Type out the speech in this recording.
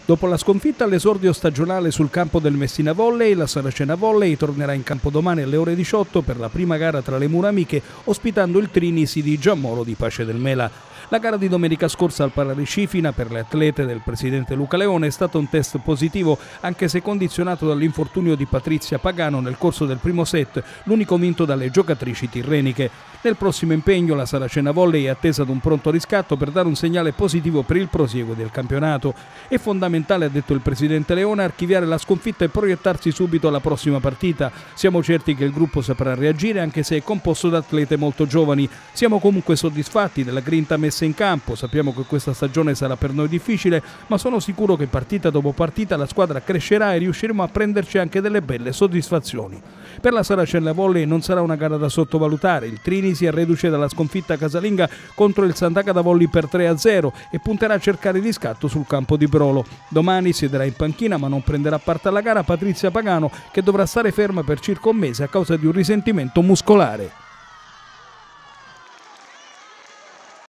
Dopo la sconfitta all'esordio stagionale sul campo del Messina Volley, la Saracena Volley tornerà in campo domani alle ore 18 per la prima gara tra le mura amiche, ospitando il Trinisi di Giammolo di Pace del Mela. La gara di domenica scorsa al Pararecifina per le atlete del presidente Luca Leone è stato un test positivo, anche se condizionato dall'infortunio di Patrizia Pagano nel corso del primo set, l'unico vinto dalle giocatrici tirreniche. Nel prossimo impegno la Saracena Volley è attesa ad un pronto riscatto per dare un segnale positivo per il prosieguo del campionato. È fondamentale, ha detto il presidente Leone, archiviare la sconfitta e proiettarsi subito alla prossima partita. Siamo certi che il gruppo saprà reagire, anche se è composto da atlete molto giovani. Siamo comunque soddisfatti della grinta messa in campo, sappiamo che questa stagione sarà per noi difficile, ma sono sicuro che partita dopo partita la squadra crescerà e riusciremo a prenderci anche delle belle soddisfazioni. Per la Saracena Volley non sarà una gara da sottovalutare, il Trinisi è reduce dalla sconfitta casalinga contro il Sant'Agata Volley per 3-0 e punterà a cercare riscatto sul campo di Brolo. Domani siederà in panchina, ma non prenderà parte alla gara Patrizia Pagano, che dovrà stare ferma per circa un mese a causa di un risentimento muscolare.